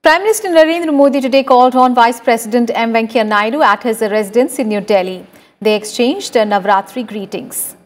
Prime Minister Narendra Modi today called on Vice President Venkaiah Naidu at his residence in New Delhi. They exchanged Navratri greetings.